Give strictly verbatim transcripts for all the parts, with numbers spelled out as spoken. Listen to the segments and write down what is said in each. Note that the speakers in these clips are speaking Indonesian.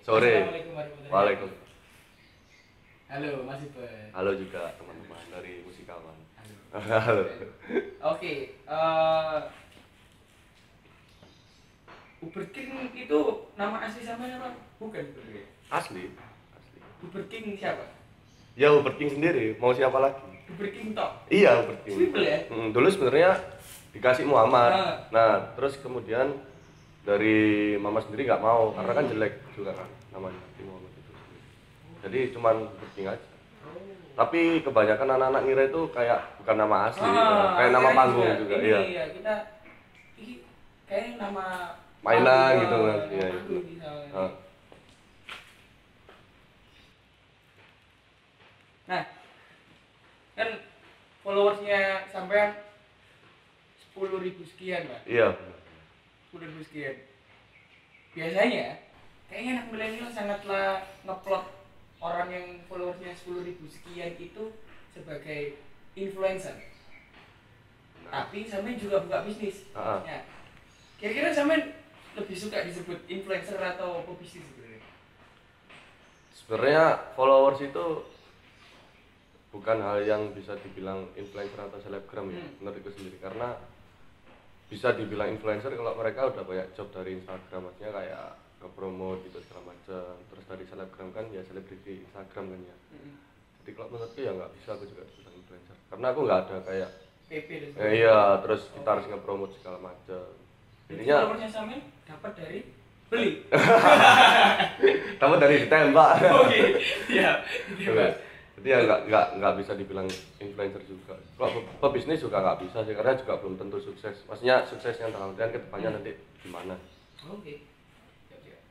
Sore. Assalamualaikum warahmatullahi Waalaikumsalam. wabarakatuh. Halo Mas Iben. Halo juga teman-teman dari Musikawan. Halo. Halo. Oke, eh Uber King itu nama asli samanya apa? Bukan sebenarnya. Asli. Asli. Uber King siapa? Ya Uber King sendiri, mau siapa lagi? Uber King tok. Iya Uber King. Simple ya? Hmm, dulu sebenarnya dikasih Muhammad. Nah. Nah, terus kemudian dari mama sendiri nggak mau karena kan jelek juga kan namanya di Muhammad itu. Jadi cuman Uber King aja. Tapi kebanyakan anak-anak ngira itu kayak bukan nama asli, Ah, kayak nama akhirnya panggung juga, ini, iya. ya, kita ini kayak nama Mainan panggung, gitu kan, nama iya. panggung misalnya. Ah. Nah, kan followersnya sampean sepuluh ribu sekian, Pak. Iya. sepuluh ribu sekian. Biasanya kayaknya anak milenial sangatlah ngeplot orang yang followersnya sepuluh ribu sekian itu sebagai influencer. Tapi sampean juga buka bisnis. Ah. Ya. Kira-kira sampean lebih suka disebut influencer atau pebisnis sebenarnya? Sebenarnya followers itu bukan hal yang bisa dibilang influencer atau selebgram ya, Hmm. menurutku sendiri, karena bisa dibilang influencer kalau mereka udah banyak job dari Instagram, maksudnya kayak nge-promote gitu segala macam. Terus dari selebgram kan ya selebriti Instagram kan ya. Hmm. Jadi kalau menurutku ya nggak bisa aku juga dibilang influencer, karena aku nggak ada kayak P P dan eh, iya terus kita harus nge-promote segala macam. Jadi Intinya followersnya sampean dapat dari beli. kamu dari ditembak. Oke. Iya. Gitu, Pak. Jadi ya nggak nggak nggak bisa dibilang influencer juga. Kalau pe- pebisnis juga nggak bisa sih, karena juga belum tentu sukses. Maksudnya sukses yang dalam artian kedepannya nanti gimana. Oke. Siap, siap.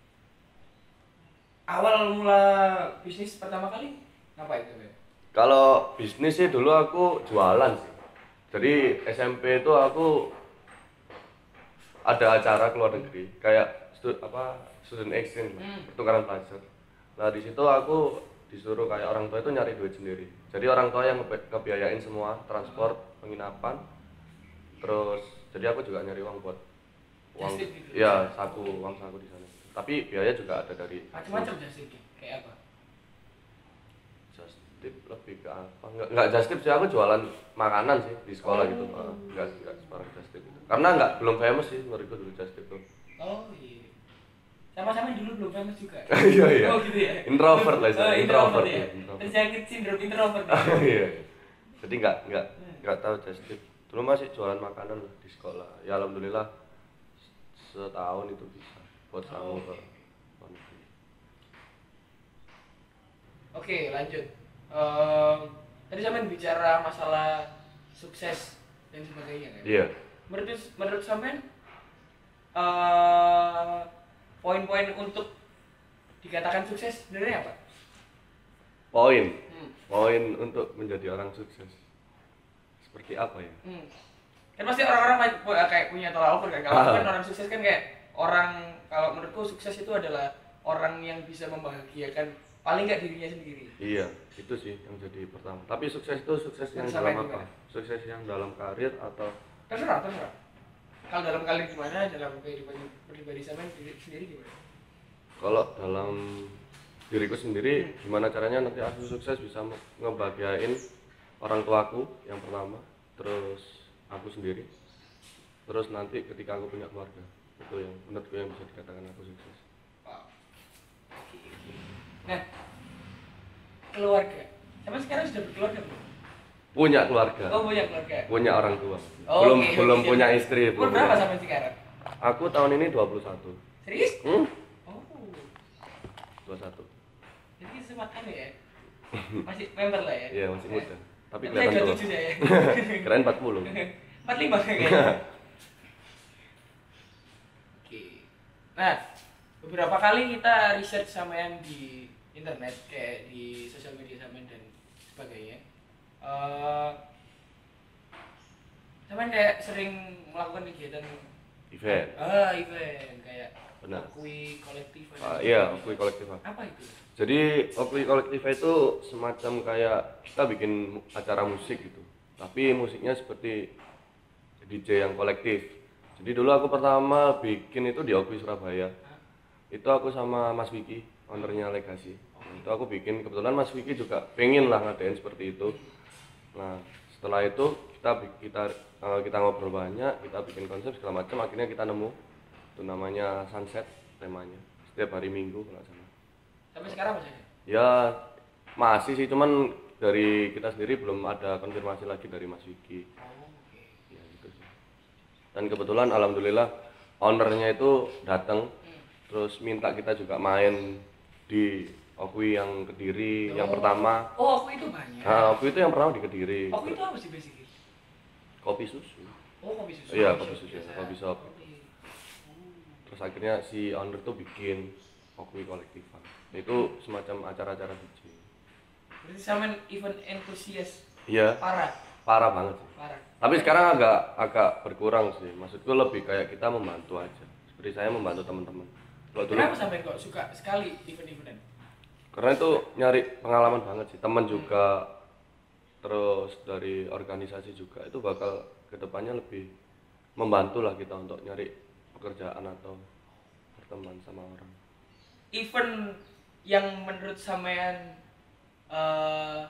Awal mula bisnis pertama kali ngapain tuh, Pak? Kalau bisnis sih dulu aku jualan sih. Jadi S M P itu aku ada acara ke luar negeri kayak stud, apa student exchange, Hmm. pertukaran pelajar. Nah di situ aku disuruh kayak orang tua itu nyari duit sendiri. Jadi orang tua yang nge- ngebiayain semua transport, penginapan, terus jadi aku juga nyari uang buat uang, Just tip gitu. ya saku uang saku di sana. Tapi biaya juga ada dari Macam-macam just tip. Kayak apa? just tip lebih ke apa? Nggak, nggak just tip sih, aku jualan makanan sih di sekolah Oh. gitu. Uh, nggak nggak separah just tip itu. Karena nggak belum famous sih menurutku dulu just tip tuh. Oh iya. Sama-sama dulu belum famous juga. Iya iya. Oh gitu ya. Introvert lah Oh, istilahnya, introvert introvert ya. ya. Introvert. Terjangkit sindrom introvert. ya. Iya. Jadi nggak nggak nggak tahu just tip. Dulu masih jualan makanan lah di sekolah. Ya alhamdulillah setahun itu bisa buat Oh. kamu ke luar negeri. Oke, lanjut. Ehm, tadi sampean bicara masalah sukses dan sebagainya kan? Iya. Menurut menurut sampean eh poin-poin untuk dikatakan sukses sebenarnya apa? Poin. Hmm. Poin untuk menjadi orang sukses. Seperti apa ya? Hmm. Kan pasti orang-orang pu- kayak punya tolak ukur kan. Kalau Ah. kan orang sukses kan kayak orang, kalau menurutku sukses itu adalah orang yang bisa membahagiakan paling nggak dirinya sendiri. Iya, itu sih yang jadi pertama. Tapi sukses itu sukses yang Menurut sampean dalam apa? gimana? Sukses yang dalam karir atau Terserah, terserah. Kalau dalam kalian gimana, dalam kehidupan pribadi sampean sendiri sendiri gimana? kalau dalam diriku sendiri gimana caranya nanti aku sukses bisa me- ngebahagiain orang tuaku yang pertama, terus aku sendiri, terus nanti ketika aku punya keluarga, itu yang menurutku yang bisa dikatakan aku sukses. Wow. Nah, keluarga. Sampai sekarang sudah berkeluarga belum? Punya keluarga, Oh, punya keluarga. punya orang tua, Oh, belum oke, belum oke. punya istri. Umur belum berapa punya. sampai sekarang? Aku tahun ini dua puluh satu. Serius? Hmm? Oh. dua puluh satu. Jadi sempat anu ya. Masih member lah ya. Iya, masih muda. Tapi Saya kelihatan dua tua. puluh tujuh saya. Keren empat puluh. empat puluh lima kayaknya. Oke. Nah, beberapa kali kita research sampean di internet kayak di sosial media sampean dan sebagainya. Eh sampean kayak sering melakukan kegiatan Event. ah event kayak Benar. Okui kolektif dan Ah, sebagainya. iya, Okui kolektif. Apa itu? Jadi Okui kolektif itu semacam kayak kita bikin mu- acara musik gitu. Tapi musiknya seperti D J yang kolektif. Jadi dulu aku pertama bikin itu di Okui Surabaya. Hah? Itu aku sama Mas Wiki. ownernya Legacy. Nah, itu aku bikin, kebetulan Mas Vicky juga pengen lah ngadain seperti itu. Nah setelah itu kita kita uh, kita ngobrol banyak, kita bikin konsep segala macam, akhirnya kita nemu itu namanya Sunset temanya setiap hari Minggu kalau salah. Sampai sekarang masih ada? Ya masih sih, cuman dari kita sendiri belum ada konfirmasi lagi dari Mas Vicky. Oh, oke. Ya gitu sih. Dan kebetulan alhamdulillah ownernya itu datang, Hmm. terus minta kita juga main di Okui yang Kediri yang Oh. pertama. Oh, aku itu banyak. Nah, Okui itu yang pertama di Kediri. Aku itu apa sih basically? Kopi susu. Oh, kopi susu. Iya, Coffee kopi shop susu, biasa. kopi shop. Oke. Terus akhirnya si owner tuh bikin Okui kolektifan. Itu semacam acara-acara D J. Berarti sampean event entusias Iya, parah, parah banget sih. parah. Tapi sekarang agak agak berkurang sih. Maksudku lebih kayak kita membantu aja. Seperti saya membantu teman-teman. Kalau dulu Kenapa sampean kok suka sekali event-eventan? karena itu nyari pengalaman banget sih. Teman juga, terus dari organisasi juga, itu bakal kedepannya lebih membantu lah kita untuk nyari pekerjaan atau berteman sama orang. Event yang menurut sampean eh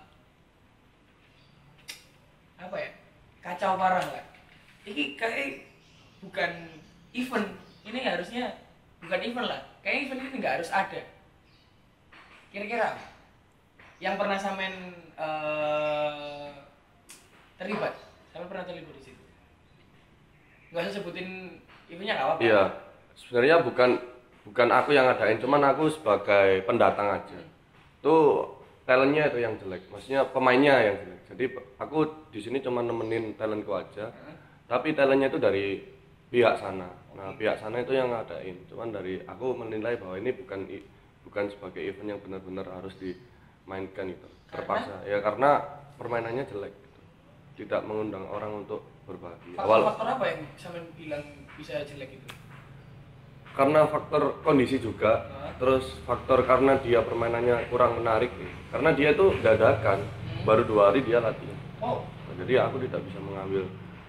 apa ya? Kacau parah lah. Ini kayak bukan event. Ini harusnya bukan event lah. Kayak event ini nggak harus ada. Kira-kira apa? Yang pernah sampean eh terlibat? Sampean pernah terlibat di situ? Nggak usah sebutin eventnya nggak apa-apa. Iya, sebenarnya bukan bukan aku yang ngadain, cuman aku sebagai pendatang aja. Tuh talentnya itu yang jelek, maksudnya pemainnya yang jelek. Jadi aku di sini cuma nemenin talentku aja, tapi talentnya itu dari pihak sana. Nah pihak sana itu yang ngadain, cuman dari aku menilai bahwa ini bukan i- bukan sebagai event yang benar-benar harus dimainkan itu. Terpaksa ya karena permainannya jelek, gitu. Tidak mengundang orang untuk berbagi. Awal Faktor-faktor apa yang sampean bilang bisa jelek itu? karena faktor kondisi juga, Hah? terus faktor karena dia permainannya kurang menarik nih. Karena dia tuh dadakan, baru dua hari dia latihan. Oh, Nah, jadi aku tidak bisa mengambil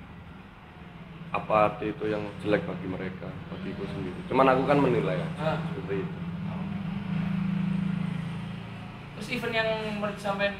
apa arti itu yang jelek bagi mereka, bagiku sendiri. Cuman aku kan menilai aja, Ah. seperti itu. terus event yang menurut sampean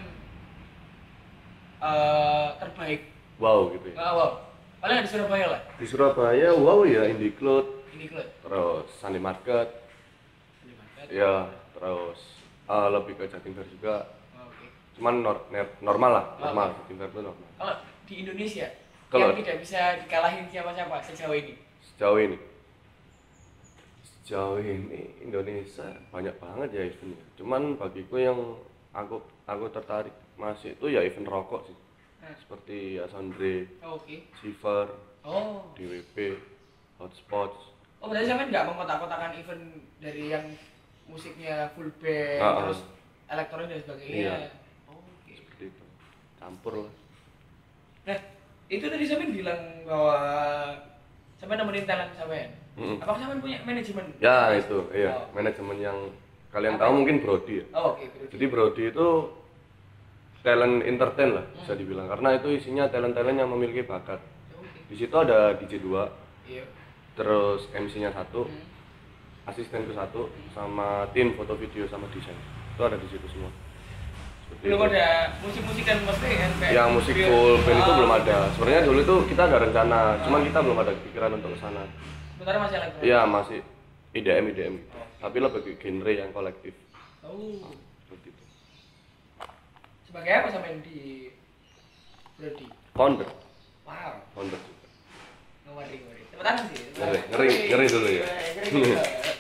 eh terbaik? Wow gitu ya. Nggak, wow. Paling di Surabaya lah. Di Surabaya, wow ya, Indie Cloud, Ini klub. terus Sunday Market, Di Market. ya terus eh, lebih ke Jatim Fair juga. Oh, oke. Cuman nor- ner- normal lah, Oh, normal, Jatim Fair itu normal. Kalau di Indonesia Kalau- yang tidak bisa dikalahin siapa-siapa sejauh ini. Sejauh ini sejauh ini Indonesia banyak banget ya eventnya, cuman bagiku yang aku aku tertarik masih itu ya event rokok sih, Nah, seperti ya Soundray, oh, oke. Shiver, Oh. D W P, Hotspots. Oh, berarti sampean nggak mengkotak-kotakan event dari yang musiknya full band Ah, ah. terus elektronik dan sebagainya. Iya. Oh, oke. Seperti itu, campur lah. Nah, itu tadi sampean bilang bahwa sampean nemenin talent sampean. Mm-mm. Apakah sampean punya manajemen? Ya itu, iya, Oh. manajemen yang kalian Apa tahu itu? mungkin Brody ya. Oh, oke. berarti. Jadi Brody itu talent entertain lah bisa dibilang, karena itu isinya talent-talent yang memiliki bakat. Oh, oke. Di situ ada D J dua, Iya. terus M C-nya satu, Hmm. asistenku satu, sama tim foto video sama desain. Itu ada di situ semua. Seperti Belum itu. ada musik-musik kan maksudnya kan kayak Yang musik video. full band itu Ah. belum ada. Sebenarnya dulu itu kita ada rencana, cuman kita belum ada pikiran untuk ke sana. Sementara masih elektronik. Iya, masih I D M I D M gitu. Oh. Tapi lebih ke genre yang kolektif. Oh. Seperti itu. Sebagai apa sampean di Brody? Founder, Wow. founder juga. Ngeri, ngeri. Tepuk tangan sih. Ngeri, ngeri, ngeri dulu ya. Ngeri, ngeri.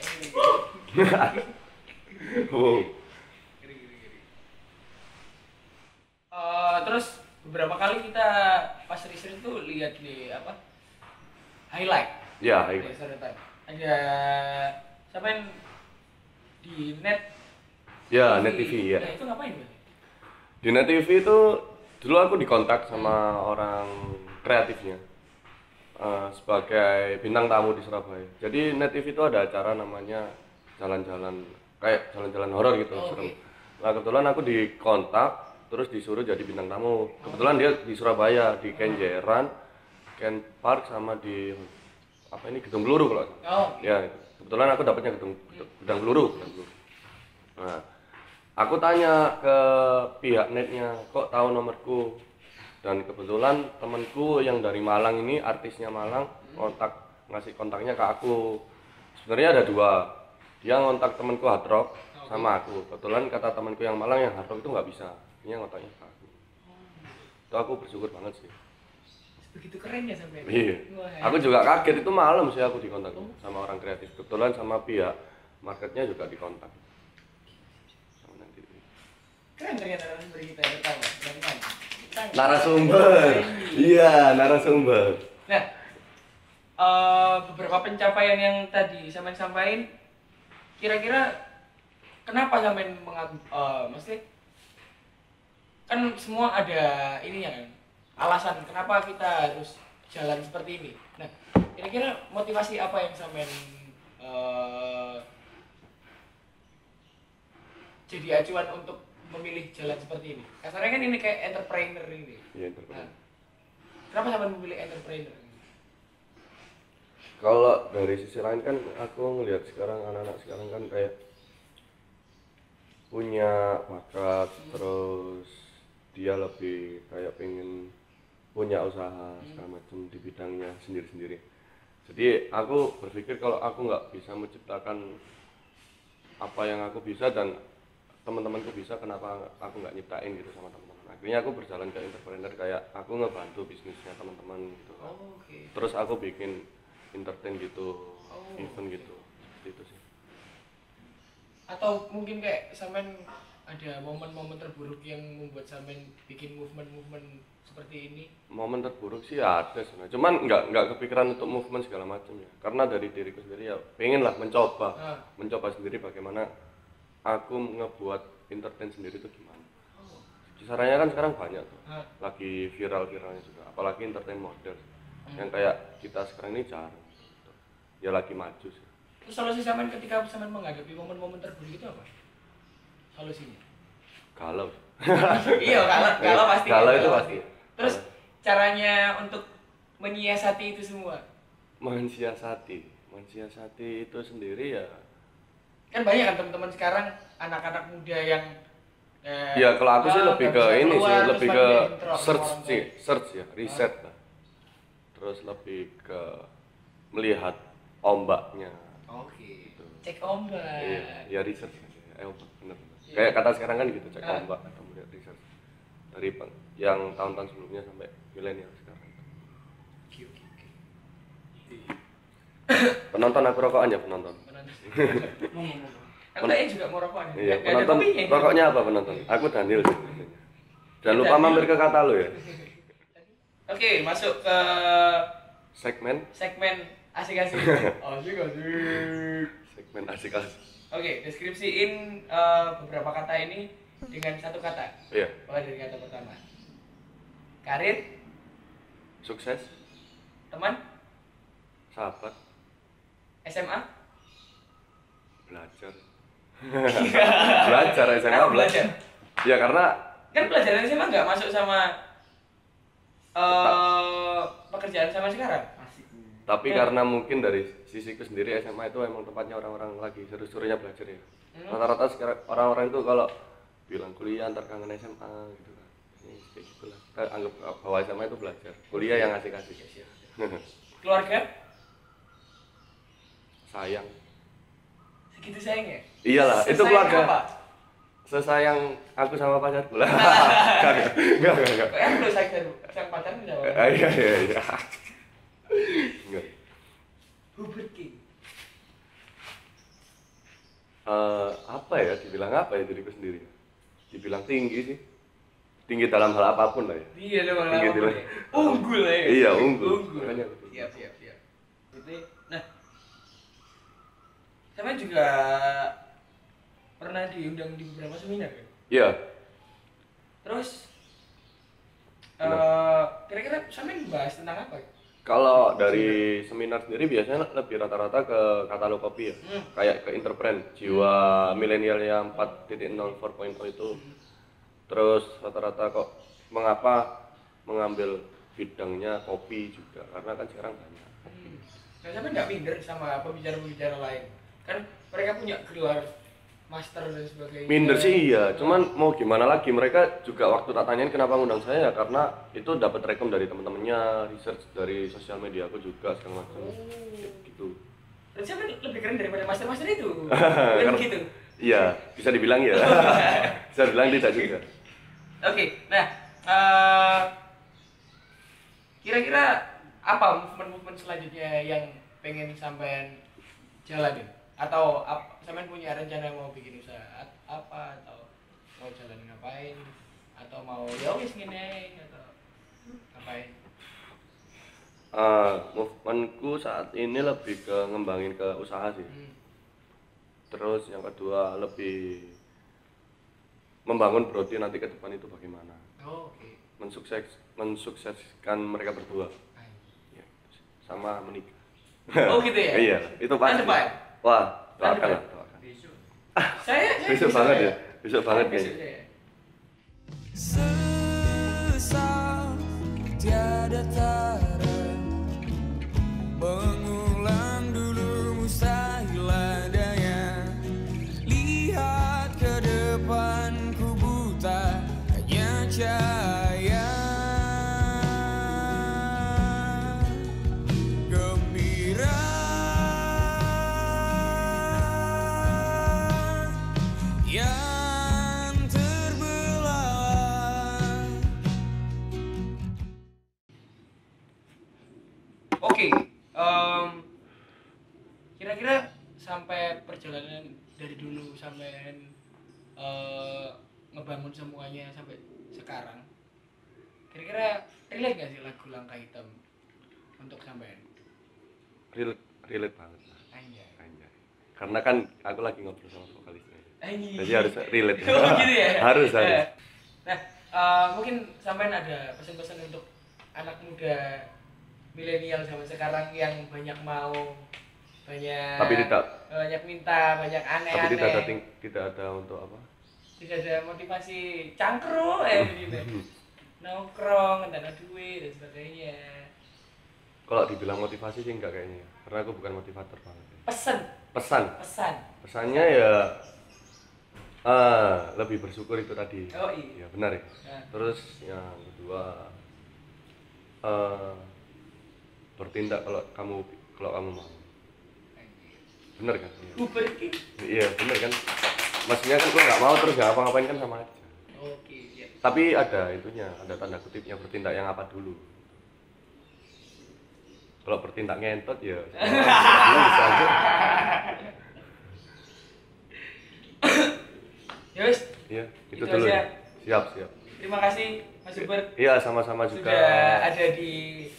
Wow. Ngeri, ngeri, ngeri. Eh, terus beberapa kali kita pas research tuh lihat di apa highlight Ya, di iya. Soretan. Ada sampean di net Ya, Net T V ya. Nah, itu ngapain Bang? Di Net T V itu dulu aku dikontak sama orang kreatifnya eh, sebagai bintang tamu di Surabaya. Jadi Net T V itu ada acara namanya jalan-jalan kayak jalan-jalan horor gitu, Oh, serem. oke. Nah kebetulan aku dikontak terus disuruh jadi bintang tamu. Kebetulan dia di Surabaya di Kenjeran, Ken Park sama di apa ini Gedung Peluru kalau nggak salah. Oh, Ya itu. Kebetulan aku dapatnya gedung gedung Peluru. Gedung Peluru. Nah, aku tanya ke pihak netnya, kok tahu nomorku? Dan kebetulan temanku yang dari Malang ini, artisnya Malang, kontak ngasih kontaknya ke aku. Sebenarnya ada dua, dia ngontak temanku hard rock sama aku. Kebetulan kata temanku yang Malang yang hard rock itu nggak bisa, dia ngontaknya ke aku. Itu aku bersyukur banget sih. Begitu keren ya sampai. Iya. Wah, Aku juga kaget, itu malam sih aku dikontak sama orang kreatif. Kebetulan sama pihak marketnya juga dikontak. Sama nanti. keren ternyata narasumber kita ya, tahu dari mana? Kita- Narasumber. Iya, narasumber. Nah, eh, beberapa pencapaian yang tadi sampean sampaikan, kira-kira kenapa sampean mengambil, eh, maksudnya kan semua ada ininya kan, alasan kenapa kita harus jalan seperti ini. Nah, kira-kira motivasi apa yang sampean eh, jadi acuan untuk memilih jalan seperti ini? Kasarnya kan ini kayak entrepreneur ini. Iya, Nah, entrepreneur. kenapa sampean memilih entrepreneur? Kalau dari sisi lain kan aku ngelihat sekarang anak-anak sekarang kan kayak punya bakat, terus dia lebih kayak pengen punya usaha segala macam di bidangnya sendiri-sendiri. Jadi aku berpikir kalau aku nggak bisa menciptakan apa yang aku bisa dan teman-temanku bisa, kenapa aku nggak nyiptain gitu sama teman-teman. Akhirnya aku berjalan ke entrepreneur, kayak aku ngebantu bisnisnya teman-teman gitu kan. Oh, oke. Terus aku bikin entertain gitu, Oh, event gitu, gitu sih. Atau mungkin kayak sampean ada momen-momen terburuk yang membuat sampean bikin movement-movement seperti ini? Momen terburuk sih ada sebenarnya, cuman nggak nggak kepikiran untuk movement segala macam ya, karena dari diriku sendiri ya pengen lah mencoba, Ah. mencoba sendiri bagaimana aku ngebuat entertain sendiri itu gimana. Oh. Kisarannya kan sekarang banyak tuh, Ah. lagi viral-viralnya juga, apalagi entertain model, Hmm. yang kayak kita sekarang ini jarang, gitu. Ya lagi maju sih. Terus solusi sampean ketika sampean menghadapi momen-momen terburuk itu apa? Solusinya? Galau. Iya, kalau kalau pasti. Galau kan, itu pasti. Terus caranya untuk menyiasati itu semua? Mensiasati, mensiasati itu sendiri ya. Kan banyak kan teman-teman sekarang anak-anak muda yang eh, Ya kalau aku sih ah, lebih nggak ke bisa ini sih, keluar, lebih terus ke makin bentrok sama search orang sih, tua. search ya, riset lah. Terus lebih ke melihat ombaknya. Oke. Gitu. Cek ombak. Iya, ya research aja. Eh, ombak, bener. Iya. Kayak kata sekarang kan gitu, cek Ah. ombak atau melihat research. Dari peng- yang tahun-tahun sebelumnya sampai milenial sekarang. Oke, oke, oke. Penonton aku rokokan ya penonton. Mau ngomong. Aku tanya juga mau rokok. Iya, Nggak ada penonton kopinya. rokoknya apa penonton? Aku Daniel sih. Jangan lupa Daniel. mampir ke kata lo ya. Oke, masuk ke Segmen, segmen asik-asik. Asik-asik. segmen asik-asik. Oke, deskripsiin eh, beberapa kata ini dengan satu kata. Iya, Mulai dari kata pertama. Karir, sukses, teman, sahabat, S M A. belajar. Belajar S M A Kenapa belajar. Ya karena Kan pelajaran S M A nggak masuk sama eh pekerjaan sama sekarang. tapi Ya. karena mungkin dari sisiku sendiri S M A itu emang tempatnya orang-orang lagi seru-serunya belajar ya. Hmm. Rata-rata sekarang orang-orang itu kalau bilang kuliah antar kangen S M A gitu kan. Ini kayak gitulah. Kita anggap bahwa S M A itu belajar. Kuliah yang asik-asik. Keluarga, Sayang. segitu sayangnya. Iyalah, itu Sesayang keluarga. apa? Sesayang aku sama pacarku lah. Enggak, enggak, enggak, enggak. Kayak lu sayang sayang pacarmu Eh, jawab. Iya, iya, iya. Enggak. Hubert King. Eh, apa ya, dibilang apa ya diriku sendiri? Dibilang tinggi sih. Tinggi dalam hal apapun lah ya. Iya dong, Tinggi apa dulu. ya? Unggul ya. Iya, unggul. Unggul. Makanya. Siap, siap, siap. Itu. Nah, sama juga pernah diundang di beberapa seminar kan? Iya, Terus Benar. eh kira-kira sama bahas tentang apa? kalau dari seminar sendiri biasanya lebih rata-rata ke katalog kopi ya. Hmm. Kayak ke entrepreneur, jiwa milenial yang empat titik nol empat titik nol itu. Terus rata-rata kok mengapa mengambil bidangnya kopi juga, karena kan sekarang banyak. Hmm. Nah, sama nggak minder sama pembicara-pembicara lain? Kan mereka punya gelar master dan sebagainya. Minder sih iya, cuman mau gimana lagi, mereka juga waktu tak tanyain kenapa ngundang saya ya karena itu dapat rekom dari teman-temannya, research dari sosial media aku juga segala macam. Oh. Gitu. Dan siapa lebih keren daripada master-master itu? Kan begitu. Iya, bisa dibilang ya. Bisa dibilang tidak juga. Oke, nah uh, kira-kira apa movement-movement selanjutnya yang pengen sampean jalanin? Atau ap, sampean punya rencana mau bikin usaha apa atau mau jalan ngapain atau mau ya wis ngene atau ngapain? Uh, movementku saat ini lebih ke ngembangin ke usaha sih. Hmm. Terus yang kedua lebih membangun Broti nanti ke depan itu bagaimana. Oh, oke. Okay. Mensukses mensukseskan mereka berdua. Ya, sama menikah. Oh gitu ya? Iya, itu pasti. Wah, doakan lah, doakan. Besok. Saya, saya besok banget ya, besok banget kayaknya. Sesal tiada tara, mengulang dulu mustahil adanya. Lihat ke depanku buta, hanya cahaya. Oke, okay, um, kira-kira sampai perjalanan dari dulu sampai uh, ngebangun semuanya sampai sekarang, kira-kira relate gak sih lagu Langkah Hitam untuk sampean? Relate, relate banget lah. Anjay. Anjay. Karena kan aku lagi ngobrol sama vokalisnya. Anjay. Jadi harus relate. Oh gitu ya? harus, harus. Nah, uh, mungkin sampean ada pesan-pesan untuk anak muda milenial zaman sekarang yang banyak mau, banyak tapi tidak banyak minta, banyak aneh-aneh. Tapi tidak ada ting- tidak ada untuk apa? Tidak ada motivasi cangkruk ya begitu. Nongkrong, entah duit dan sebagainya. Kalau dibilang motivasi sih enggak kayaknya. Karena aku bukan motivator banget. Pesan. Pesan. Pesan. Pesannya ya ah, lebih bersyukur itu tadi. Oh iya. Ya benar ya. Nah. Terus yang kedua uh, bertindak kalau kamu kalau kamu mau. Bener kan? Uber ini. Iya bener kan. Maksudnya kan kalau nggak mau terus nggak apa-ngapain kan sama aja. Oke. Ya. Tapi ada itunya, ada tanda kutipnya bertindak yang apa dulu. Kalau bertindak ngentot ya. Bisa aja. Ya wis. Iya, itu, Itu dulu. aja. Ya. Siap, siap. Terima kasih Mas Uber. Iya, sama-sama juga. Sudah ada di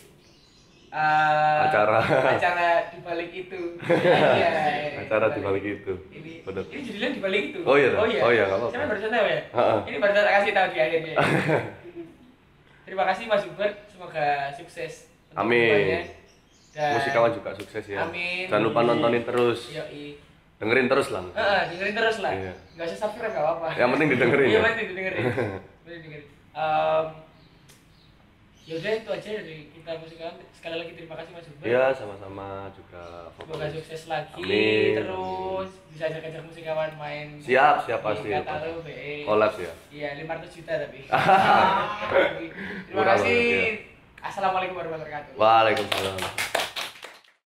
uh, acara acara di balik itu. Iya. Acara di balik itu. Ini Betul. ini judulnya di balik itu. Oh iya. Oh iya. Oh iya, enggak apa-apa. Saya baru tahu ya. Heeh. Ini baru tak kasih tahu di akhirnya. Terima kasih Mas Uber, semoga sukses. untuk Amin. kedepannya. Dan Musikawan juga sukses ya. Amin. Jangan lupa nontonin terus. Yoi. Dengerin terus lah. Heeh, dengerin terus lah. Iya. Enggak usah subscribe enggak apa-apa. Yang penting didengerin Iya, ya. penting didengerin. Penting didengerin. Um, ya udah itu aja dari kita musikawan. Sekali lagi terima kasih Mas Uber. Iya, sama-sama juga. Semoga sukses lagi. Amin. Terus bisa ajak-ajak musikawan main. Siap, siap pasti. Di Katalu, B E. Kolaps ya. Iya, lima ratus juta tapi. Terima Murah kasih. banget, ya. Assalamualaikum warahmatullahi wabarakatuh. Waalaikumsalam.